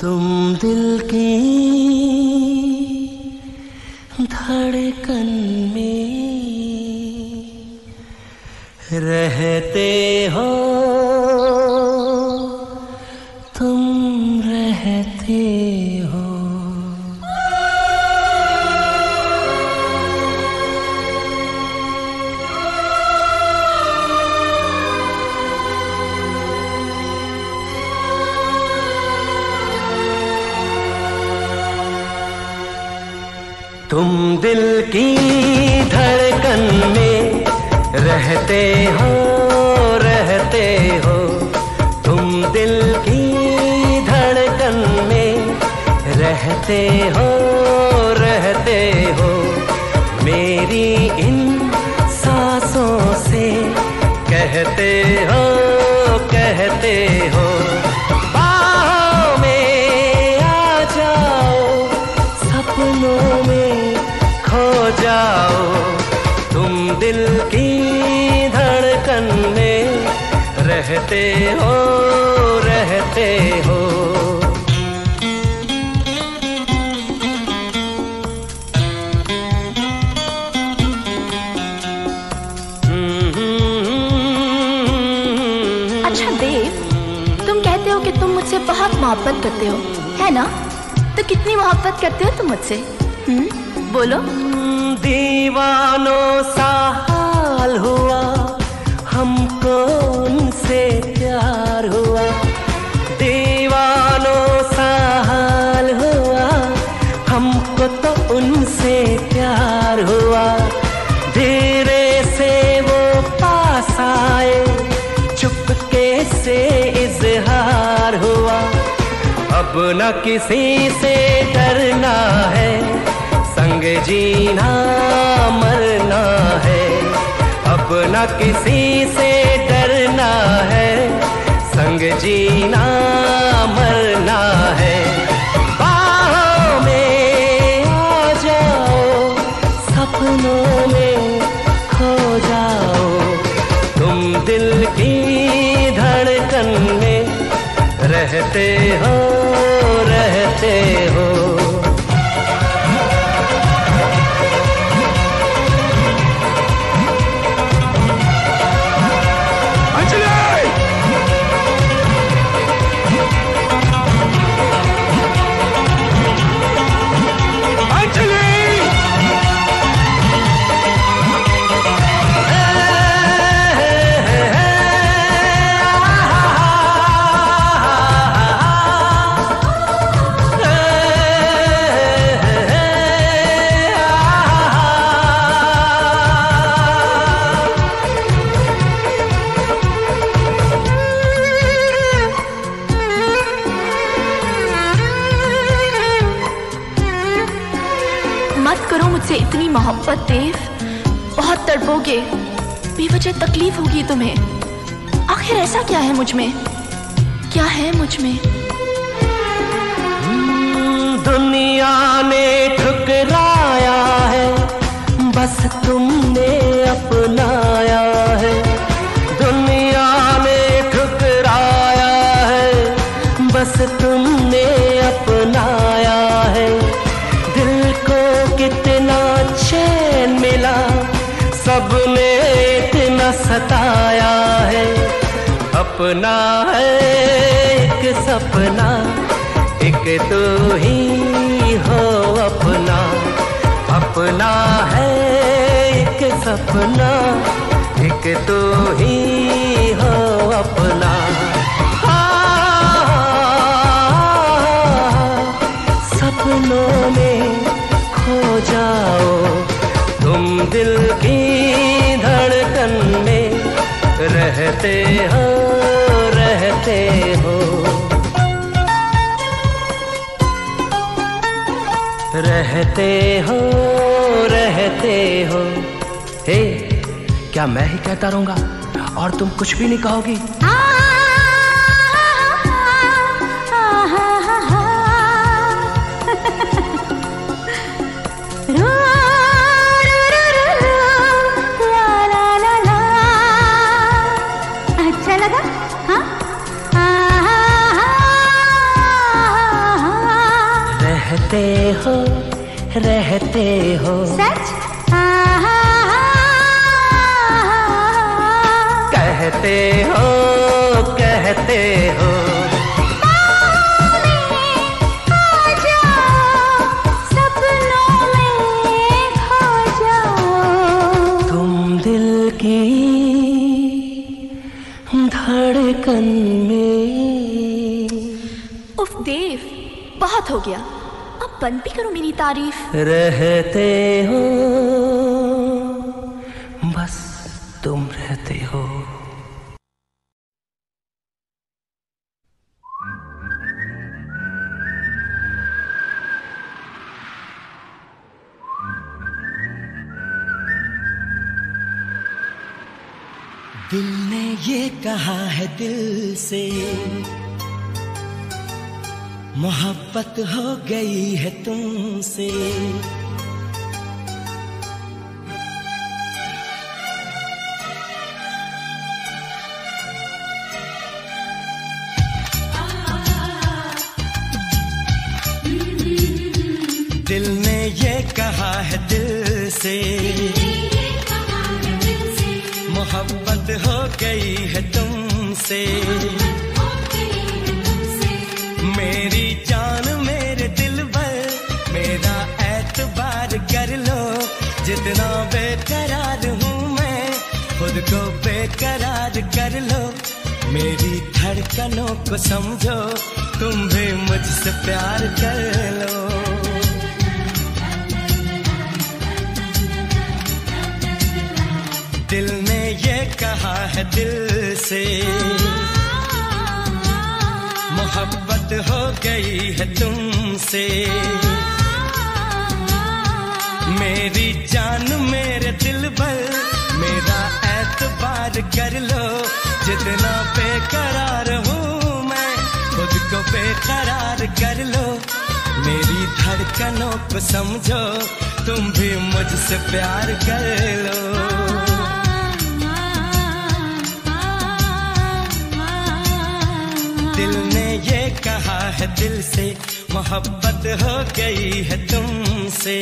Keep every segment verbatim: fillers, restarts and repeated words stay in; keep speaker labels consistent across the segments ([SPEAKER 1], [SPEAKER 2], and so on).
[SPEAKER 1] तुम दिल की धड़कन में रहते हो, तुम रहते हो। तुम दिल की धड़कन में रहते हो, रहते हो। तुम दिल की धड़कन में रहते हो, रहते हो। मेरी इन सांसों से कहते हो, कहते हो। बाहों में आ जाओ, सपनों में खो जाओ। तुम दिल की धड़कन में रहते हो, रहते हो।
[SPEAKER 2] अच्छा देव, तुम कहते हो कि तुम मुझसे बहुत मोहब्बत करते हो, है ना? तो कितनी मोहब्बत करते हो तुम मुझसे? हम्म, बोलो।
[SPEAKER 1] दीवानों सा हाल हुआ हमको, उनसे प्यार हुआ। दीवानों सा हाल हुआ हमको, तो उनसे प्यार हुआ। धीरे से वो पास आए, चुपके से इजहार हुआ। अब न किसी से डरना है, संग जीना मरना है। अब न किसी से डरना है, संग जीना मरना है। बाहों में आ जाओ, सपनों में खो जाओ। तुम दिल की धड़कन में रहते हो, रहते हो।
[SPEAKER 2] मुझसे इतनी मोहब्बत देव, बहुत तड़पोगे, बेवजह तकलीफ होगी तुम्हें। आखिर ऐसा क्या है मुझ में, क्या है मुझ में?
[SPEAKER 1] दुनिया ने ठुकराया है, बस तुमने अपनाया है। दुनिया ने ठुकराया है, बस तुमने अपनाया है। दिल को कितना चैन मिला, सबने इतना सताया है। अपना है एक सपना, एक तो ही हो अपना। अपना है एक सपना, एक तो ही हो अपना। सपनों में खो जाओ, तुम दिल की धड़कन में रहते हो, रहते हो। रहते हो, रहते हो। हे, क्या मैं ही कहता रहूंगा और तुम कुछ भी नहीं कहोगी?
[SPEAKER 3] अच्छा लगा? हाँ?
[SPEAKER 1] कहते हो रहते हो।
[SPEAKER 3] सच?
[SPEAKER 1] कहते हो कहते हो।
[SPEAKER 3] सपनों में खो जाओ।
[SPEAKER 1] तुम दिल की धड़कन में।
[SPEAKER 2] उफ देव, बहुत हो गया, अब बंद भी करो मेरी तारीफ।
[SPEAKER 1] रहते हो बस तुम रहते हो।
[SPEAKER 4] दिल ने ये कहा है दिल से, मोहब्बत हो गई है तुमसे। दिल ने ये कहा है दिल से, मोहब्बत हो गई है तुमसे। मेरी जान मेरे दिल पर मेरा एतबार कर लो। जितना बेकरार हूँ मैं खुद को बेकरार कर लो। मेरी धड़कनों को समझो, तुम भी मुझसे प्यार कर लो। दिल ने ये कहा है दिल से, मोहब्बत हो गई है तुमसे। मेरी जान मेरे दिल पर मेरा एतबार कर लो। जितना बेकरार हूँ मैं खुद को बेकरार कर लो। मेरी धड़कनों को समझो, तुम भी मुझसे प्यार कर लो। दिल ने ये कहा है दिल से, मोहब्बत हो गई है तुमसे।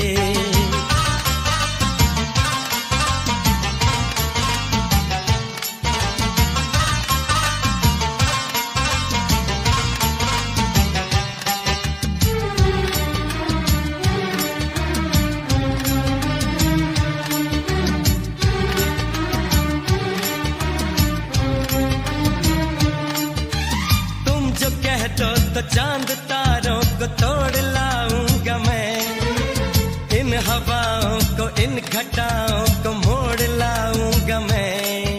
[SPEAKER 4] तो चांद तारों को तोड़ लाऊंगा मैं, इन हवाओं को इन घटाओं को मोड़ लाऊंगा मैं।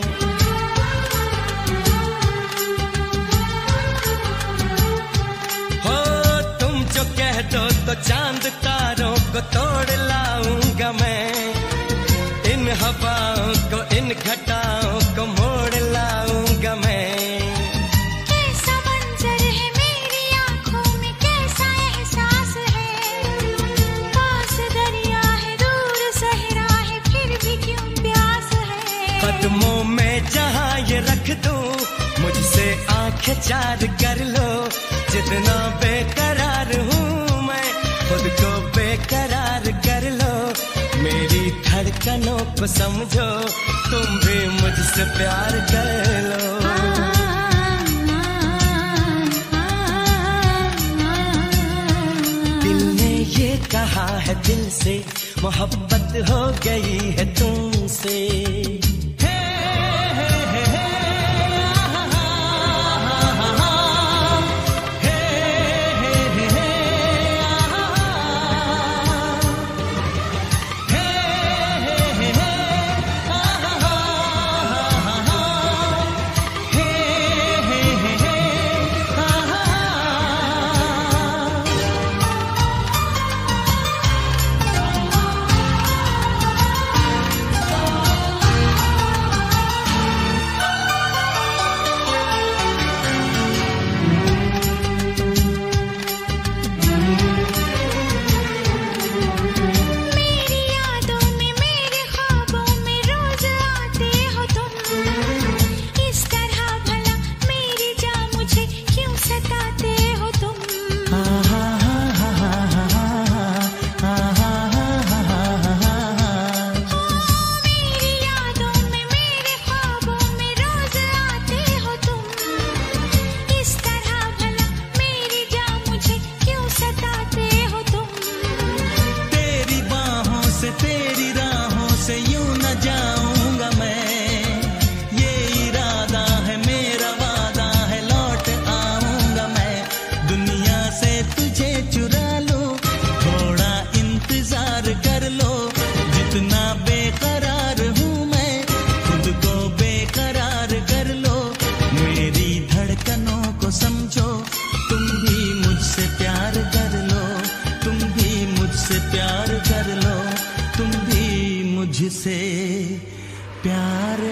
[SPEAKER 4] हो तुम जो कह दो तो चांद तारों को तोड़ लाऊंगा मैं, इन हवाओं को इन घटाओं को मोड़ लाऊंगा मैं। कदमों में जहाँ ये रख दूं, मुझसे आंखें चार कर लो। जितना बेकरार हूँ मैं खुद को बेकरार कर लो। मेरी धड़कनों को समझो, तुम भी मुझसे प्यार कर लो। दिल ने ये कहा है दिल से, मोहब्बत हो गई है तुमसे।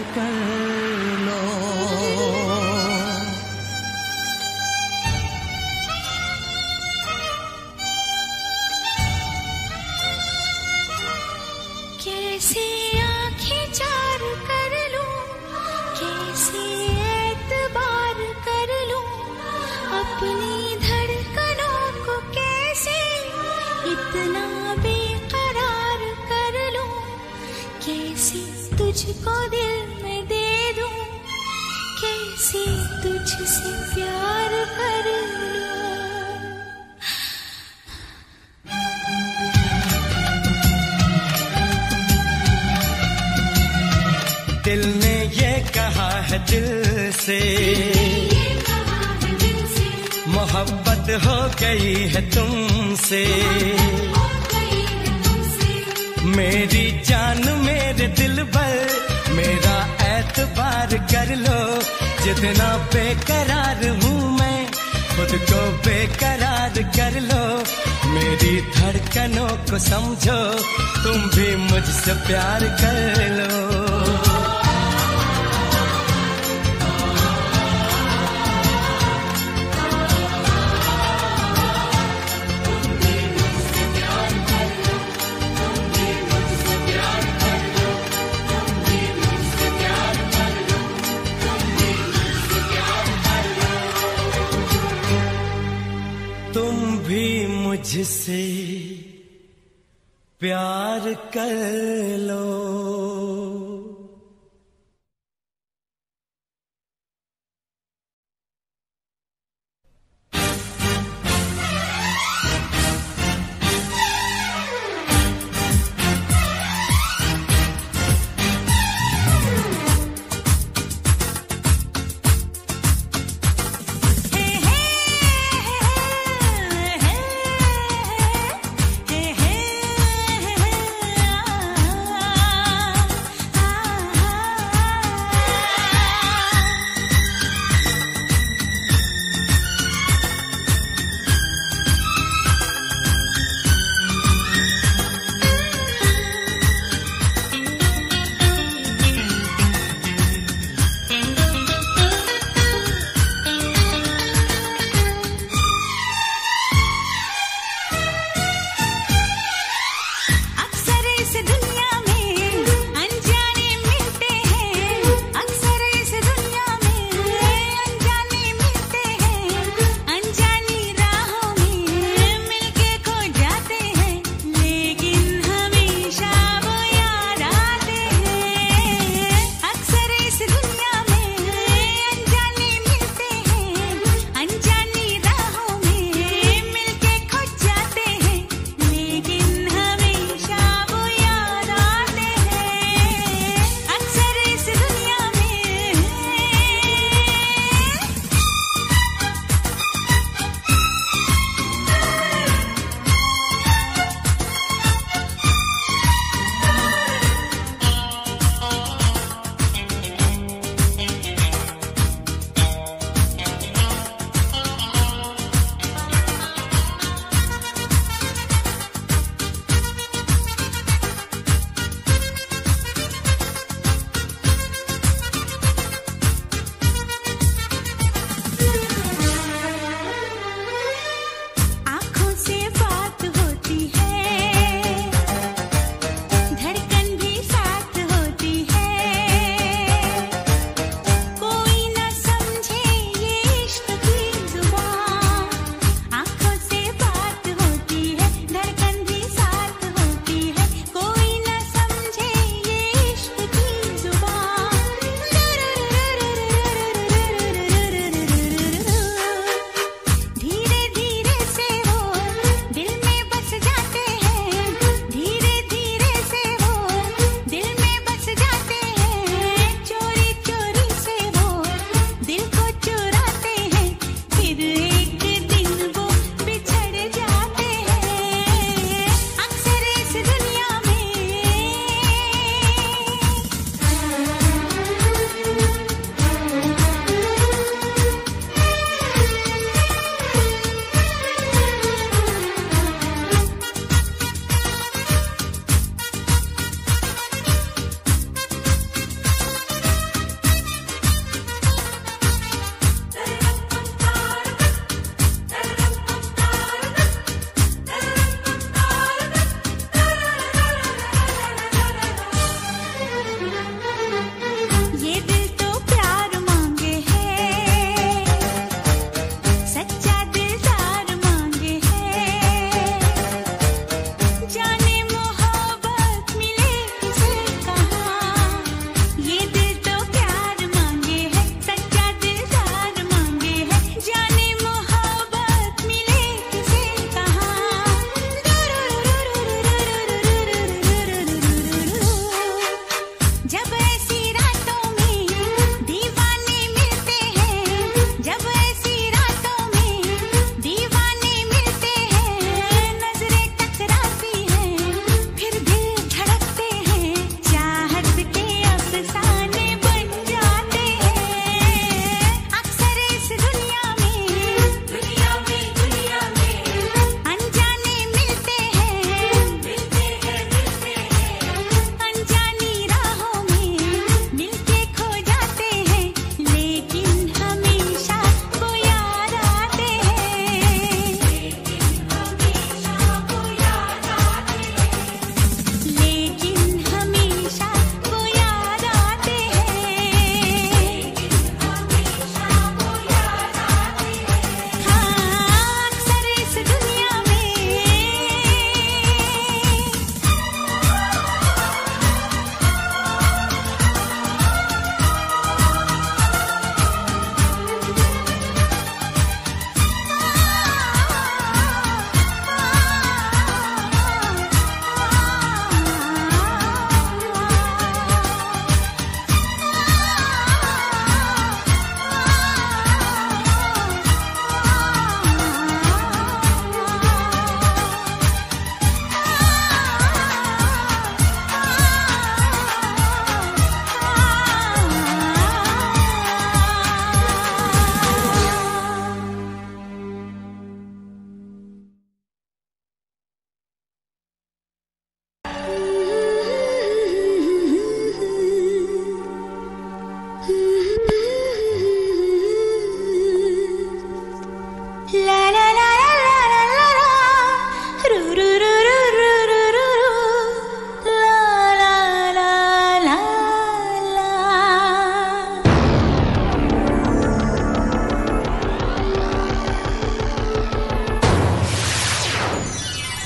[SPEAKER 1] कर लो।
[SPEAKER 3] कैसे आंखें चार कर लूं, कैसे एतबार कर लूं, अपनी धड़कनों को कैसे इतना बेकरार कर लूं, कैसे तुझको दिल में दे दूं, कैसे तुझसे प्यार कर लूं।
[SPEAKER 4] दिल ने ये कहा है दिल से, मोहब्बत हो गई है तुमसे। मेरी जान मेरे दिल पर मेरा एतबार कर लो, जितना बेकरार हूँ मैं खुद को बेकरार कर लो। मेरी धड़कनों को समझो, तुम भी मुझसे प्यार कर लो। मुझसे प्यार कर लो।
[SPEAKER 3] Hey, hey, hey, hey, hey, hey, hey, hey, hey, hey, hey, hey, hey, hey, hey, hey,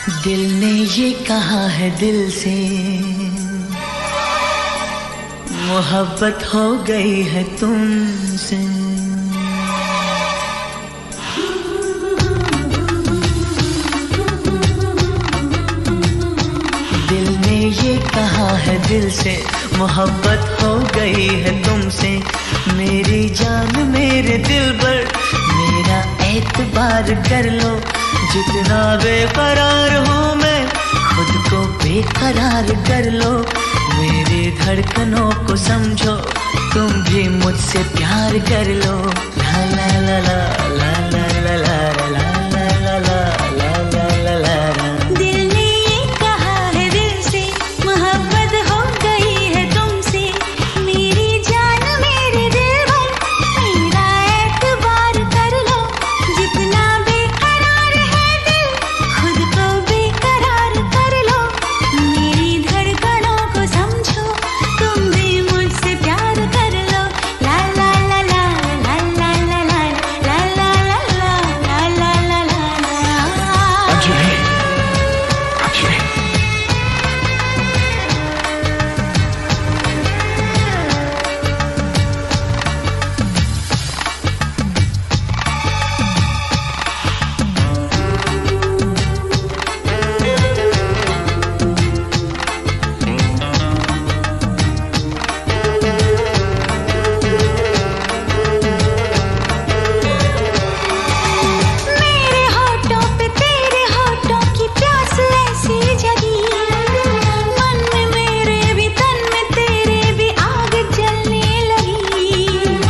[SPEAKER 5] दिल ने ये कहा है दिल से, मोहब्बत हो गई है तुमसे। दिल ने ये कहा है दिल से, मोहब्बत हो गई है तुमसे। मेरी जान मेरे दिल पर मेरा एतबार कर लो, जितना बेकरार हूँ मैं खुद को बेकरार कर लो। मेरी धड़कनों को समझो, तुम भी मुझसे प्यार कर लो। ला ला ला ला ला ला ला ला ला ला ला ला ला ला ला।
[SPEAKER 3] दिल ने ये कहा है दिल से, मोहब्बत हो गई है तुमसे। मेरी जान मेरे दिल पर मेरा एतबार कर लो, जितना बेकरार है दिल खुद को बेकरार कर लो। मेरी धड़कनों को समझो, तुम भी मुझसे प्यार कर लो। ला ला ला ला ला ला ला ला ला ला ला ला ला ला ला।
[SPEAKER 1] अंजलि, अंजलि,
[SPEAKER 3] मेरे होठों पे तेरे होठों की प्यास ऐसी जगी, मन में मेरे भी तन में तेरे भी आग जलने लगी।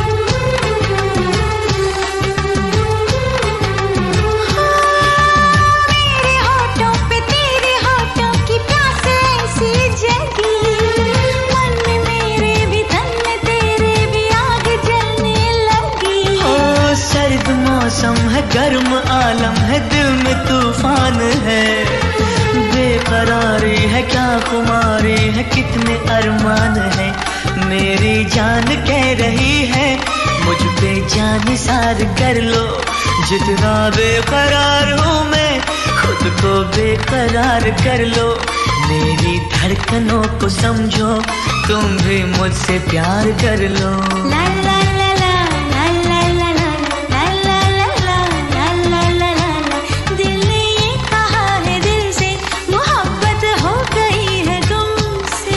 [SPEAKER 3] मेरे होठों पे तेरे होठों की प्यास ऐसी जगी, मन में मेरे भी तन में तेरे भी आग जलने लगी।
[SPEAKER 5] ओ सर्द मौसम है, गर्म आलम है, दिल में तूफान है। बेकरारी है, क्या खुमारी है, कितने अरमान है। मेरी जान कह रही है मुझ पे जान सार कर लो, जितना बेकरार हूँ मैं खुद को बेकरार कर लो। मेरी धड़कनों को समझो, तुम भी मुझसे प्यार कर लो।
[SPEAKER 3] ला ला ला ला ला ला ला ला ला ला ला ला ला ला ला। दिल ने ये कहा है दिल से, मोहब्बत हो गई है तुमसे।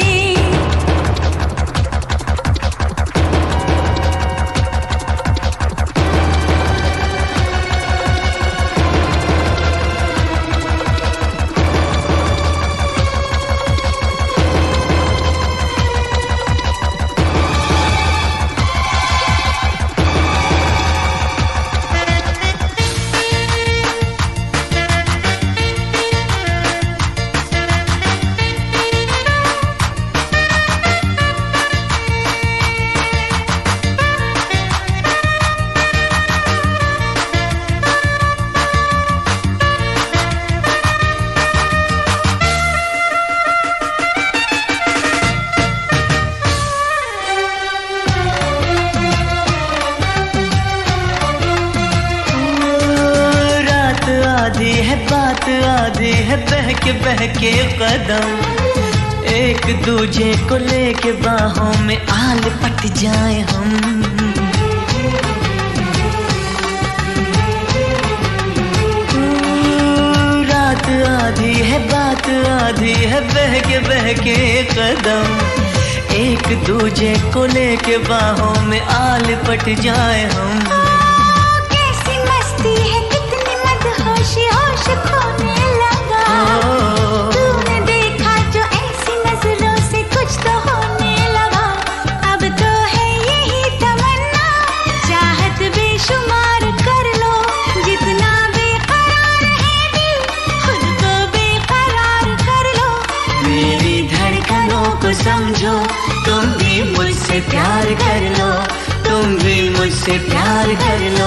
[SPEAKER 5] रात आधी है, बात आधी है, बहके बहके कदम एक दूजे को लेके बाहों में आल पट जाए हम। रात आधी है, बात आधी है, बहके बहके कदम एक दूजे को लेके बाहों में आल पट जाए हम।
[SPEAKER 3] कैसी मस्ती है, कितनी मदहोशी होश खोने लगा। तूने देखा जो ऐसी नजरों से कुछ तो होने लगा। अब तो है यही तमन्ना, चाहत बेशुमार कर लो, जितना बेकरार है दिल खुद को बेकरार कर लो।
[SPEAKER 5] मेरी धड़कनों को समझो, तुम भी मुझसे प्यार कर लो, तुम भी मुझसे प्यार कर लो।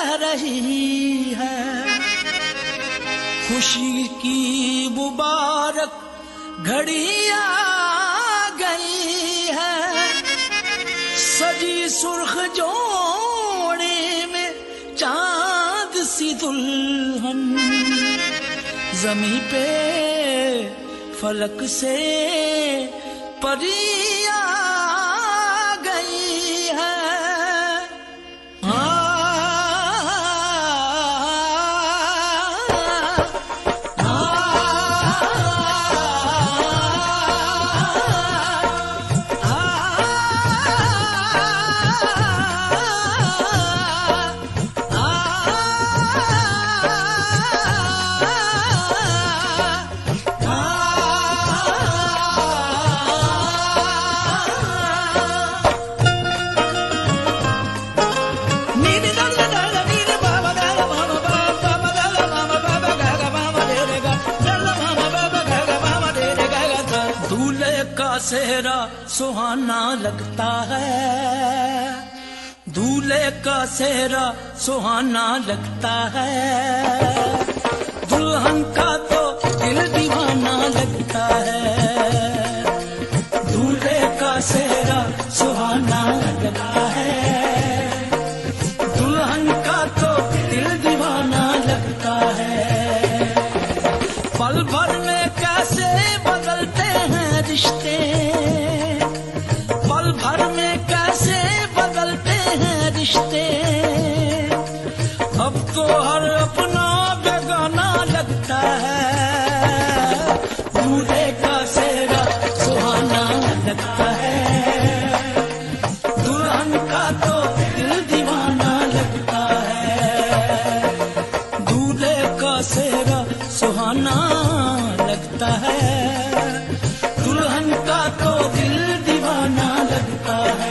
[SPEAKER 6] कह रही है, खुशी की मुबारक घड़ी आ गई है। सजी सुर्ख जोड़े में चांद सी दुल्हन, जमी पे फलक से परी आ गई है। सेहरा सुहाना लगता है, दूल्हे का सेहरा सुहाना लगता है। दुल्हन का तो दिल दीवाना लगता है, दूल्हे का सेहरा सुहाना लगता है। दुल्हन का तो दिल दीवाना लगता है। पल भर में कैसे बदलते हैं रिश्ते, पल भर में कैसे बदलते हैं रिश्ते। अब तो हर अपना बेगाना लगता है, दूल्हे का सेहरा सुहाना लगता है। दुल्हन का तो दिल दीवाना लगता है, दूल्हे का सेहरा सुहाना लगता है। दुल्हन का तो दिल दीवाना लगता है।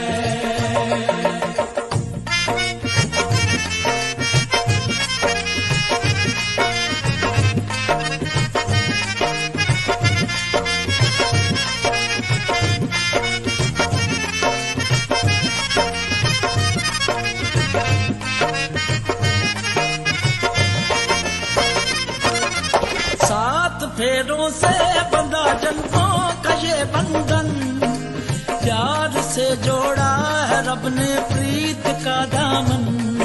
[SPEAKER 6] सात फेरों से बंधा जन्मों का ये बंधन, प्यार से जोड़ा है रब ने प्रीत का दामन।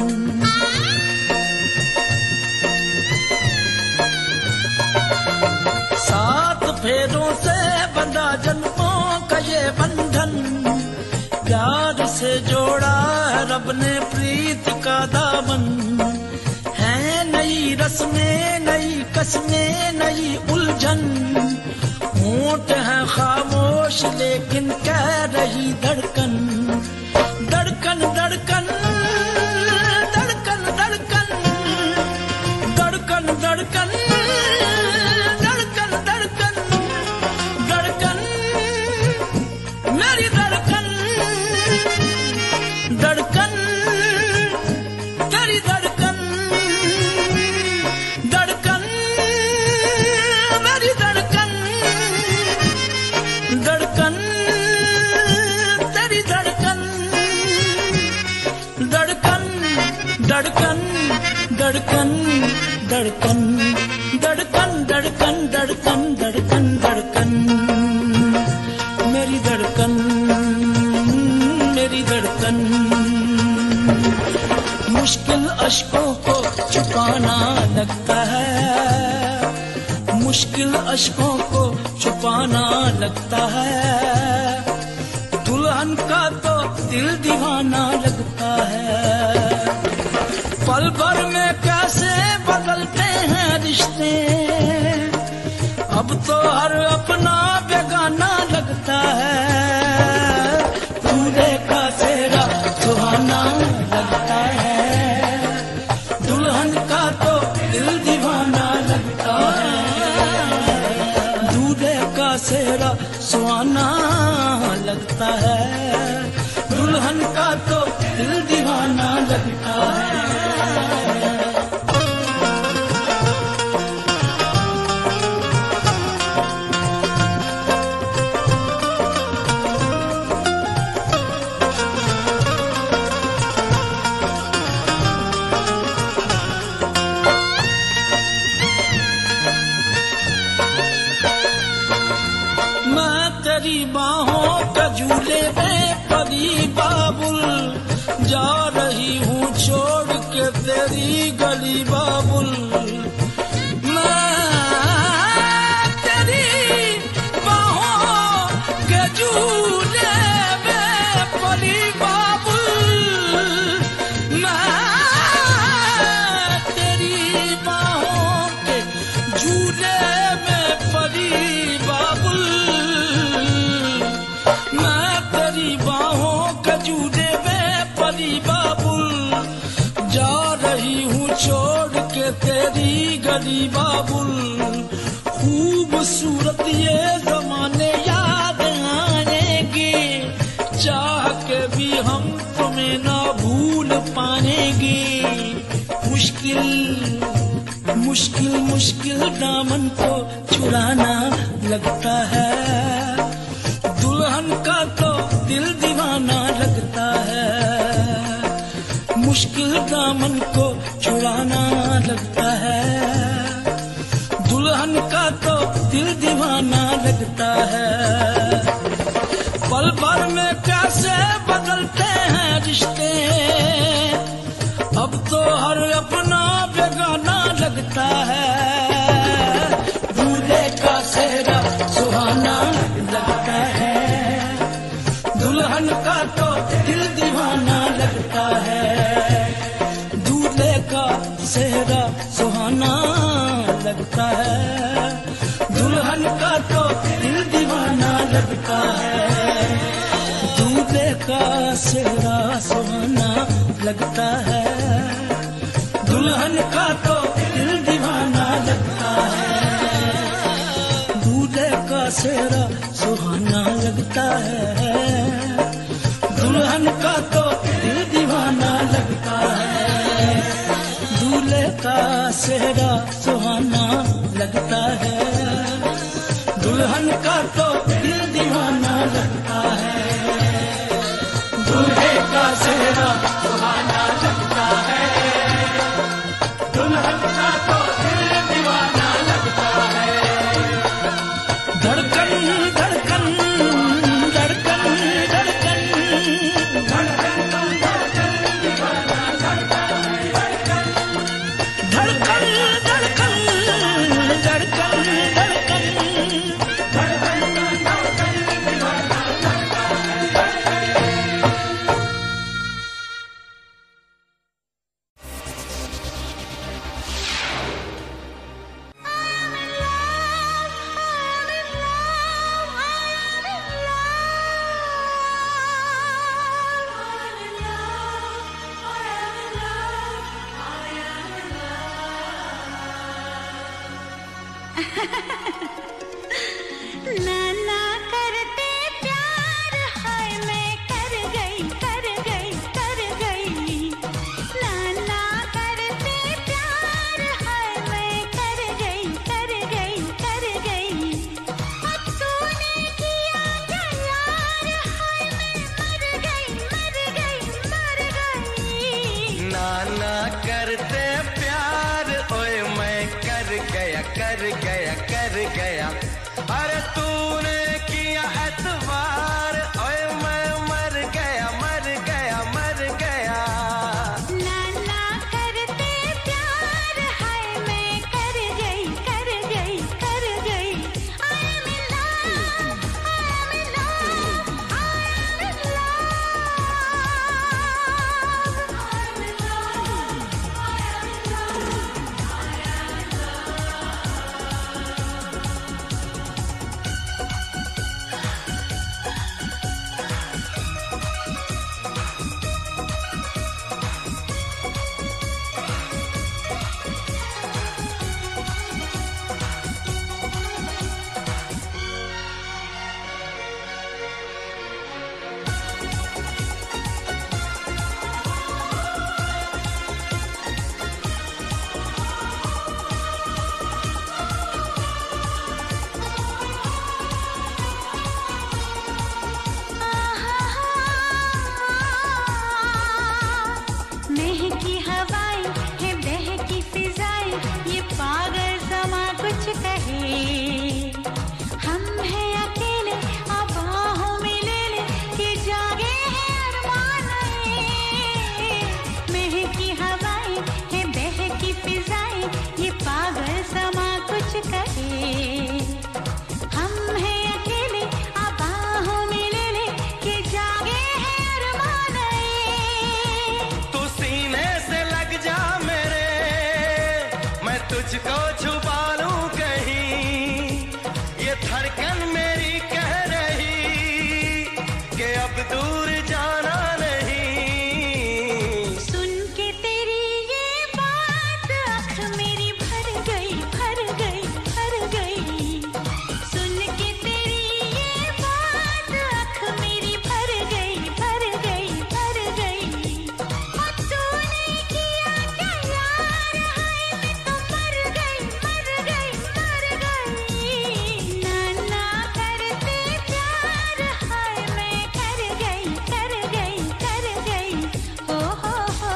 [SPEAKER 6] सात फेरों से बंधा जन्मों का ये बंधन, प्यार से जोड़ा है रब ने प्रीत का दामन। है नई रस्में नई कसमें नई उलझन, होंठ है खामोश लेकिन कह रही धड़कन। धड़कन धड़कन धड़कन धड़कन धड़कन धड़कन धड़कन धड़कन धड़कन मेरी धड़कन। धड़कन तेरी धड़कन, धड़कन मेरी धड़कन। धड़कन तेरी धड़कन, धड़कन धड़कन धड़कन धड़कन धड़कन धड़कन धड़कन धड़कन धड़कन मेरी धड़कन मेरी धड़कन। मुश्किल अश्कों को छुपाना लगता है, मुश्किल अश्कों को छुपाना लगता है। दुल्हन का तो दिल दीवाना लगता है। पल भर में कैसे बदलते हैं रिश्ते, अब तो हर अपना बेगाना लगता है। दूल्हे का सेहरा सुहाना लगता है, दुल्हन का तो दिल दीवाना लगता है। दूल्हे का सेहरा सुहाना लगता है, दुल्हन का तो दिल दीवाना लगता है। तेरी गली बाबुल, मैं तेरी बाहों के झूले में पली बाबुल, मैं तेरी बाहों के झूले में पली बाबुल, मैं तेरी बाहों के झूले में पली बाबुल, जा रही हूँ छोड़ के तेरी गली बाबुल, खूबसूरत ये जमाने याद आएंगे, चाह के भी हम तुम्हें ना भूल पाएंगे, मुश्किल मुश्किल मुश्किल दामन को छुड़ाना लगता है, दुल्हन का तो दिल दीवाना लगता है, मुश्किल दामन को छुड़ाना लगता है, दुल्हन का तो दिल दीवाना लगता है, पल भर में कैसे बदलते हैं रिश्ते, अब तो हर अपना बेगाना लगता है, दूल्हे का सेहरा सुहाना लगता है, दुल्हन का तो दिल दीवाना लगता है, दूल्हे का सेहरा सुहाना लगता है, दुल्हन का तो दिल दीवाना लगता है, दूल्हे का सेहरा सुहाना लगता है, दुल्हन का तो दिल दीवाना लगता है, दूल्हे का सेहरा सुहाना लगता है, दुल्हन का तो दिल दीवाना लगता है, दूल्हे का सेहरा सुहाना लगता है, दुल्हन का तो दिल दीवाना लगता है, दूल्हे का सेहरा सुहाना लगता है, दुल्हन का तो दिल दीवाना लगता है, धड़कन धड़कन धड़कन धड़कन धड़कन धड़कन दीवाना लगता है, धड़कन धड़कन धड़कन धड़कन धड़कन धड़कन दीवाना लगता है।
[SPEAKER 3] नाना करते प्यार, हाय मैं कर गई कर गई कर गई, नाना करते प्यार, हाय मैं कर गई कर गई कर गई, अब तूने किया क्या यार, हाय मैं मर गई मर गई मर गई,
[SPEAKER 4] नाना करते प्यार, ओए मैं कर गया कर गया कर गया मुझको छुपा लूं कहीं, ये धड़कन मेरी कह रही कि अब दूर जाना नहीं।
[SPEAKER 3] सुन के तेरी ये बात आँख मेरी भर गई, भर गई, भर गई। सुन के तेरी ये बात आँख मेरी भर गई, भर गई, भर गई। और तूने किया क्या यार, हाय मैं तो मर गई, मर गई, मर गई। ना ना करते प्यार, हाय मैं कर गई, कर गई, कर गई। हो हो हो।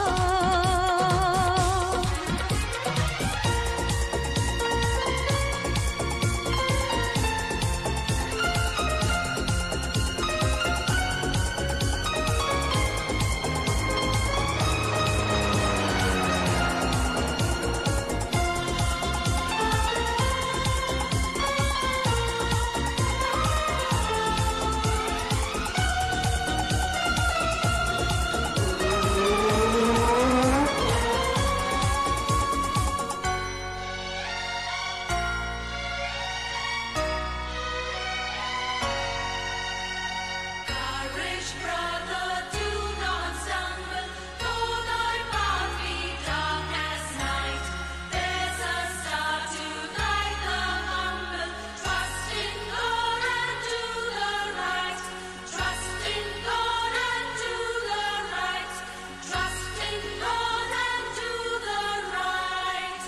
[SPEAKER 7] Courage, brother, do not stumble, though thy path be dark as night. There's a star to guide the humble. Trust in God and do the right. Trust in God and do the right. Trust in God and do the right.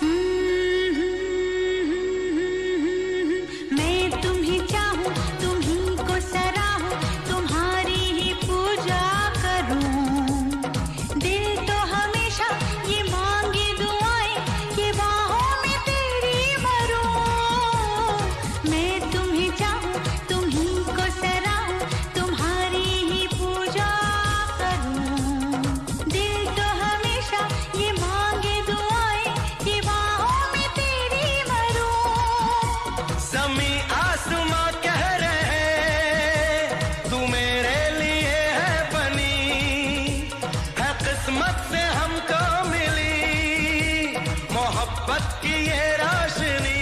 [SPEAKER 3] मैं तुम्हें चाहूं, तुम्हीं को सराहूं, तुम्हारी ही पूजा करूं। दिल तो हमेशा ये मांगे दुआएं कि बाहों में तेरी मरूं। मैं तुम्हें चाहूं, तुम्हीं को सराहूं, तुम्हारी ही पूजा करूं। दिल तो हमेशा ये मांगे दुआएं कि बाहों में तेरी मरूं।
[SPEAKER 4] ज़मीं आसमां कह रहे तू मेरे लिए है बनी, है किस्मत से हमको मिली मोहब्बत की ये रोशनी।